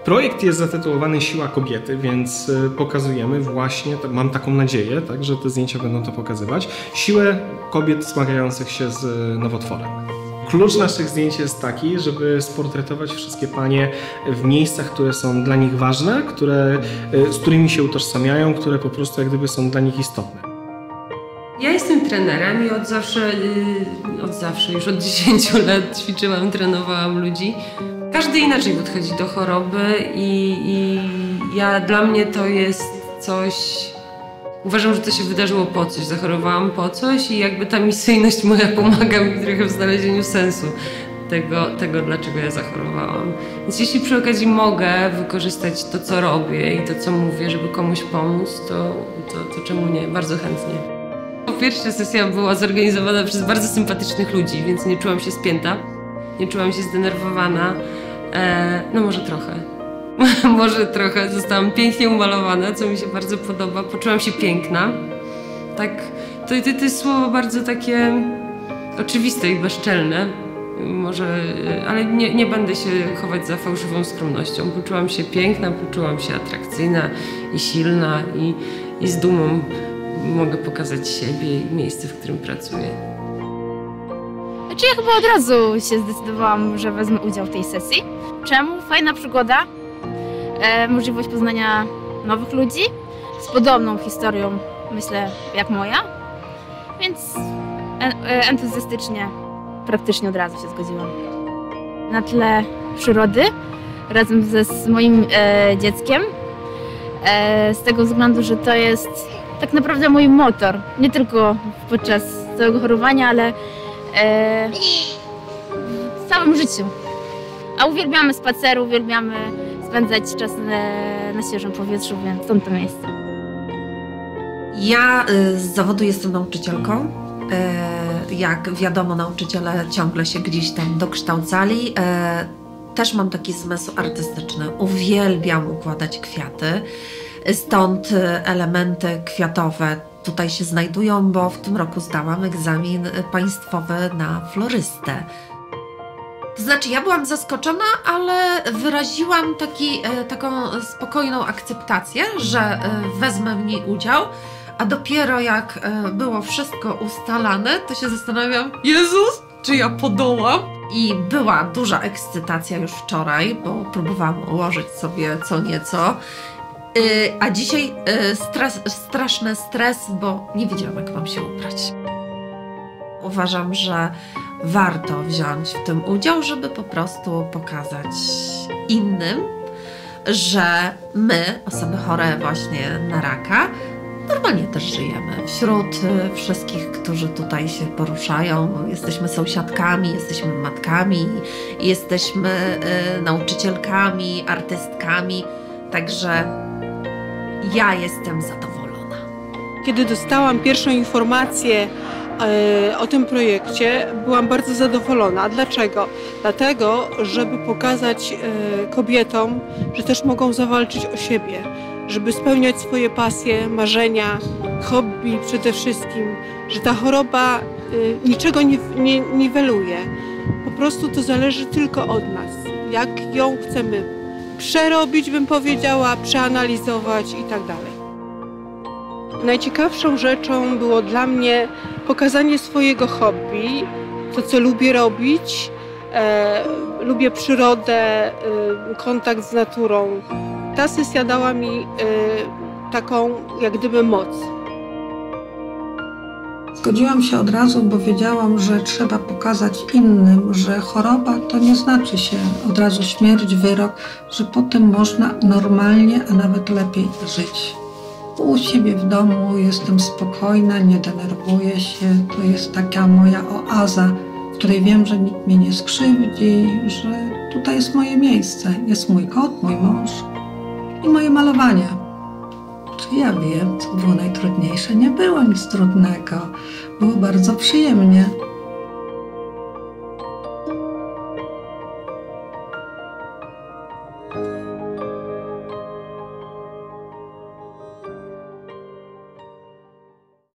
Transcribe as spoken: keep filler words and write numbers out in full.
Projekt jest zatytułowany Siła Kobiety, więc pokazujemy właśnie, mam taką nadzieję, tak, że te zdjęcia będą to pokazywać, siłę kobiet zmagających się z nowotworem. Klucz naszych zdjęć jest taki, żeby sportretować wszystkie panie w miejscach, które są dla nich ważne, które, z którymi się utożsamiają, które po prostu jak gdyby są dla nich istotne. Ja jestem trenerem i od zawsze, od zawsze, już od dziesięciu lat ćwiczyłam, trenowałam ludzi. Każdy inaczej podchodzi do choroby i, i ja, dla mnie to jest coś, uważam, że to się wydarzyło po coś, zachorowałam po coś i jakby ta misyjność moja pomaga mi trochę w znalezieniu sensu tego, tego dlaczego ja zachorowałam. Więc jeśli przy okazji mogę wykorzystać to, co robię i to, co mówię, żeby komuś pomóc, to, to, to czemu nie? Bardzo chętnie. Pierwsza sesja była zorganizowana przez bardzo sympatycznych ludzi, więc nie czułam się spięta, nie czułam się zdenerwowana. E, no może trochę. Może trochę. Zostałam pięknie umalowana, co mi się bardzo podoba. Poczułam się piękna. Tak, to, to, to jest słowo bardzo takie oczywiste i bezczelne. Może, ale nie, nie będę się chować za fałszywą skromnością. Poczułam się piękna, poczułam się atrakcyjna i silna i, i z dumą mogę pokazać siebie i miejsce, w którym pracuję. Znaczy ja chyba od razu się zdecydowałam, że wezmę udział w tej sesji. Czemu? Fajna przygoda, e, możliwość poznania nowych ludzi z podobną historią, myślę, jak moja, więc e, entuzjastycznie, praktycznie od razu się zgodziłam. Na tle przyrody, razem ze z moim e, dzieckiem, e, z tego względu, że to jest tak naprawdę mój motor, nie tylko podczas całego chorowania, ale e, w całym życiu. A uwielbiamy spacery, uwielbiamy spędzać czas na, na świeżym powietrzu, więc stąd to miejsce. Ja y, z zawodu jestem nauczycielką. Y, jak wiadomo, nauczyciele ciągle się gdzieś tam dokształcali. Y, też mam taki zmysł artystyczny. Uwielbiam układać kwiaty. Stąd elementy kwiatowe tutaj się znajdują, bo w tym roku zdałam egzamin państwowy na florystę. To znaczy, ja byłam zaskoczona, ale wyraziłam taki, taką spokojną akceptację, że wezmę w niej udział, a dopiero jak było wszystko ustalane, to się zastanawiam, Jezus, czy ja podołam? I była duża ekscytacja już wczoraj, bo próbowałam ułożyć sobie co nieco. Yy, a dzisiaj yy, stres, straszny stres, bo nie wiedziałam, jak mam się ubrać. Uważam, że warto wziąć w tym udział, żeby po prostu pokazać innym, że my, osoby chore właśnie na raka, normalnie też żyjemy. Wśród y, wszystkich, którzy tutaj się poruszają, jesteśmy sąsiadkami, jesteśmy matkami, jesteśmy y, nauczycielkami, artystkami, także ja jestem zadowolona. Kiedy dostałam pierwszą informację e, o tym projekcie, byłam bardzo zadowolona. Dlaczego? Dlatego, żeby pokazać e, kobietom, że też mogą zawalczyć o siebie, żeby spełniać swoje pasje, marzenia, hobby przede wszystkim, że ta choroba e, niczego nie, nie niweluje. Po prostu to zależy tylko od nas, jak ją chcemy przerobić, bym powiedziała, przeanalizować i tak dalej. Najciekawszą rzeczą było dla mnie pokazanie swojego hobby, to co lubię robić. E, lubię przyrodę, e, kontakt z naturą. Ta sesja dała mi e, taką jak gdyby moc. Zgodziłam się od razu, bo wiedziałam, że trzeba pokazać innym, że choroba to nie znaczy się od razu śmierć, wyrok, że potem można normalnie, a nawet lepiej żyć. U siebie w domu jestem spokojna, nie denerwuję się, to jest taka moja oaza, w której wiem, że nikt mnie nie skrzywdzi, że tutaj jest moje miejsce, jest mój kot, mój mąż i moje malowanie. Czy ja wiem, co było najtrudniejsze? Nie było nic trudnego. Było bardzo przyjemnie.